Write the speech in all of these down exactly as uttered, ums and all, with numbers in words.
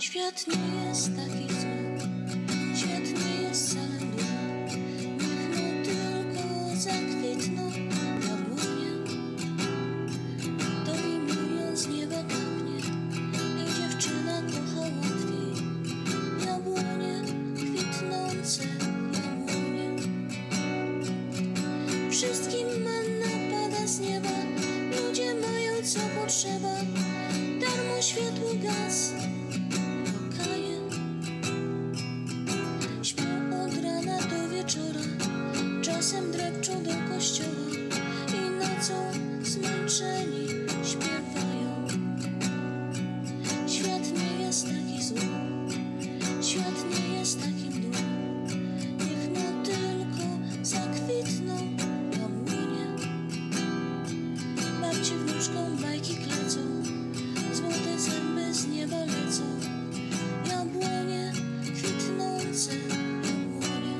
Świat nie jest taki zły, świat nie jest wcale zły. Niech no tylko zakwitną jabłonie, to i milion z nieba kapnie i dziewczyna kocha łatwiej. Jabłonie, kwitnące jabłonie. Wszystkim manna pada z nieba, ludzie mają co potrzeba. Darmo światło gaz, śpią od rana do wieczora, czasem drepczą do kościoła i nocą zmęczeni śpiewają. Świat nie jest taki zły, świat nie jest taki mdły. Niech no tylko zakwitną jabłonie. Babci wnuczkom bajki klecą, złote zęby z nieba lecą. Jabłonie, kwitnące jabłonie.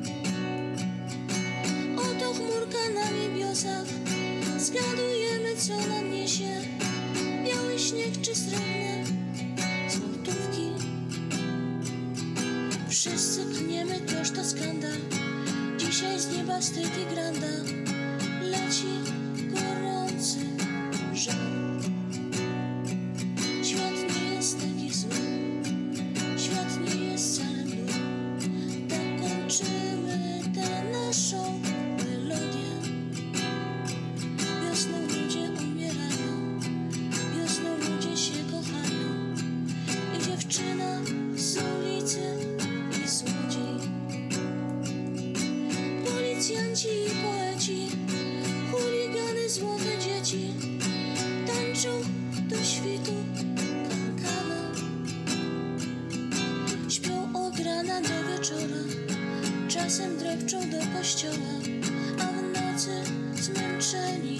Oto chmurka na niebiosach, zgadujemy co nam niesie. Biały śnieg czy srebrne złotówki. Wszyscy klniemy, toż to skandal. Dzisiaj z nieba wstyd i granda leci gorący żal. Świat nie jest taki zły, świat nie jest wcale mdły. Tak kończymy tę naszą melodię. Wiosną ludzie umierają, wiosną ludzie się kochają. I dziewczyna z ulicy i złodziej. Policjanci i poeci, chuligany, złote dzieci tańczą do świtu kankana. Śpią od rana do wieczora, czasem drepczą do kościoła, a w nocy zmęczeni